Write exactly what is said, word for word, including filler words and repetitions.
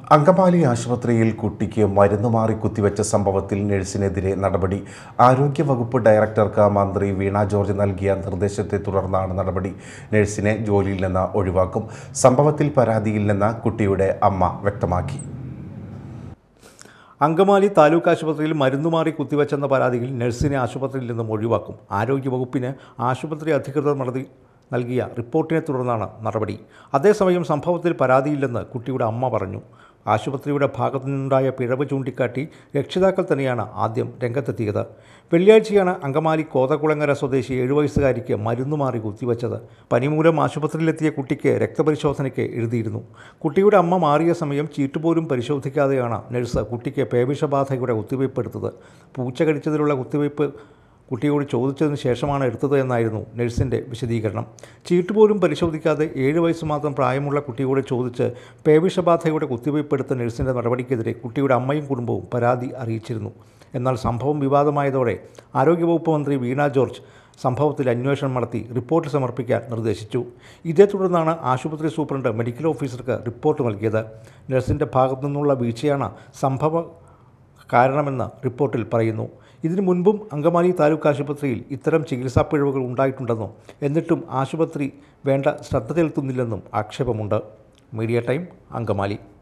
അങ്കമാലി ആശുപത്രിയിൽ കുട്ടിക്ക് മരുന്ന് മാറി കുത്തിവെച്ച സംഭവത്തിൽ നഴ്സിനെതിരെ നടപടി. ആരോഗ്യവകുപ്പ് ഡയറക്ടർക്ക് മന്ത്രി വീണ ജോർജ് നൽകിയ നിർദ്ദേശത്തെ തുടർന്നാണ് നടപടി. നഴ്സിനെ ജോലിയിൽ നിന്ന് ഒഴിവാക്കും. സംഭവത്തിൽ പരാതിയില്ലെന്ന് കുട്ടിയുടെ അമ്മ വ്യക്തമാക്കി. അങ്കമാലി താലൂക്ക് ആശുപത്രിയിൽ മരുന്നുമാറി കുത്തിവെച്ചെന്ന പരാതിയിൽ നഴ്സിനെ ആശുപത്രിയിൽ നിന്നും ഒഴിവാക്കും. ആരോഗ്യവകുപ്പിന് ആശുപത്രി അധികൃതർ നടത്തി നൽകിയ റിപ്പോർട്ടിനെ തുടർന്നാണ് നടപടി. അതേസമയം സംഭവത്തിൽ പരാതിയില്ലെന്ന് കുട്ടിയുടെ അമ്മ പറഞ്ഞു. ആശുപത്രിയുടെ ഭാഗത്തു നിന്നുണ്ടായ പിഴവ് ചൂണ്ടിക്കാട്ടി രക്ഷിതാക്കൾ തന്നെയാണ് ആദ്യം രംഗത്തെത്തിയത്. വെള്ളിയാഴ്ചയാണ് അങ്കമാലി കോതകുളങ്ങര സ്വദേശി ഏഴു വയസ്സുകാരിക്ക് മരുന്നുമാറി കുത്തിവെച്ചത്. പനിമൂലം ആശുപത്രിയിലെത്തിയ കുട്ടിക്ക് രക്തപരിശോധനയ്ക്ക് എഴുതിയിരുന്നു. കുട്ടിയുടെ അമ്മ മാറിയ സമയം ചീട്ടുപോലും പരിശോധിക്കാതെയാണ് നഴ്സ് കുട്ടിക്ക് പേവിഷബാധയുടെ കുത്തിവയ്പ് എടുത്തത്. പൂച്ച കടിച്ചതിലുള്ള കുത്തിവയ്പ് കുട്ടിയോട് ചോദിച്ചതിന് ശേഷമാണ് എടുത്തത് എന്നായിരുന്നു നഴ്സിൻ്റെ വിശദീകരണം. ചീട്ടുപോലും പരിശോധിക്കാതെ ഏഴ് വയസ്സ് മാത്രം പ്രായമുള്ള കുട്ടിയോട് ചോദിച്ച് പേവിഷബാധയുടെ കുത്തിവയ്പ് എടുത്ത നഴ്സിൻ്റെ നടപടിക്കെതിരെ കുട്ടിയുടെ അമ്മയും കുടുംബവും പരാതി അറിയിച്ചിരുന്നു. എന്നാൽ സംഭവം വിവാദമായതോടെ ആരോഗ്യവകുപ്പ് മന്ത്രി വീണ ജോർജ് സംഭവത്തിൽ അന്വേഷണം നടത്തി റിപ്പോർട്ട് സമർപ്പിക്കാൻ നിർദ്ദേശിച്ചു. ഇതേ തുടർന്നാണ് ആശുപത്രി സൂപ്രണ്ട് മെഡിക്കൽ ഓഫീസർക്ക് റിപ്പോർട്ട് നൽകിയത്. നഴ്സിൻ്റെ ഭാഗത്തു നിന്നുള്ള വീഴ്ചയാണ് സംഭവ കാരണമെന്ന് റിപ്പോർട്ടിൽ പറയുന്നു. ഇതിനു മുൻപും അങ്കമാലി താലൂക്ക് ആശുപത്രിയിൽ ഇത്തരം ചികിത്സാ പിഴവുകൾ ഉണ്ടായിട്ടുണ്ടെന്നും എന്നിട്ടും ആശുപത്രി വേണ്ട ശ്രദ്ധ ചെലുത്തുന്നില്ലെന്നും ആക്ഷേപമുണ്ട്. Media time, Angamaly.